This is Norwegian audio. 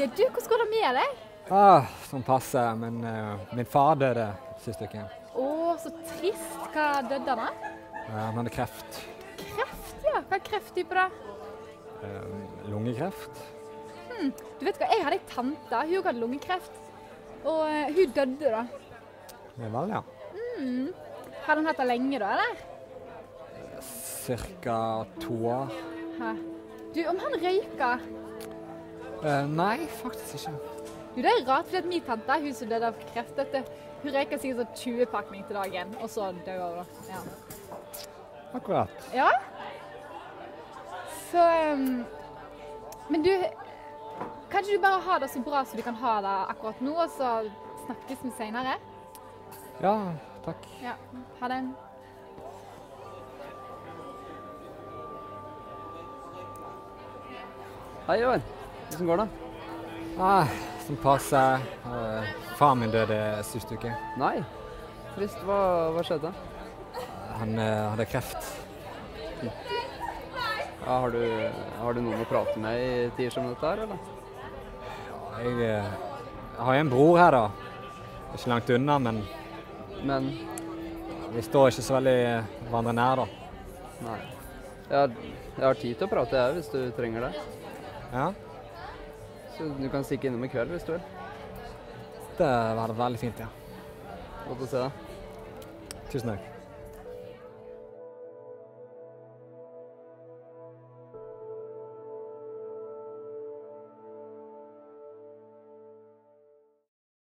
du, hvordan går det med deg? Sånn passe, men min far døde siste uke. Så trist. Hva døde han av? Han hadde kreft. Kreft, ja. Hva er krefttype da? Lungekreft. Du vet hva, jeg hadde en tante, hun hadde lungekreft. Og hun døde da. Det er vel, ja. Hadde han hatt det lenge da, eller? Cirka 2 år. Hæ? Du, om han røyker? Nei, faktisk ikke. Du, det er rart, fordi min tante, hun som døde av kreft, hun røyker sikkert sånn 20 pakning til dagen, og så dør hun da. Ja. Akkurat. Ja? Så, men du, kan ikke du bare ha det så bra så du kan ha det akkurat nå, og så snakkes vi senere? Ja, takk. Ja, ha det. Hei, Johan. Hvordan går det? Som passe. Far min døde siste uke. Nei. Trist. Hva skjedde? Han hadde kreft. Ja, har du noen å prate med i tider som dette her, eller? Jeg har jo en bror her da. Ikke langt unna, Men? Vi står ikke så veldig hverandre nær da. Nei. Jeg har tid til å prate her hvis du trenger det. Ja, Så du kan stikke innom i kveld hvis du vil. det var veldig fint, ja. Godt å se deg. Tusen takk.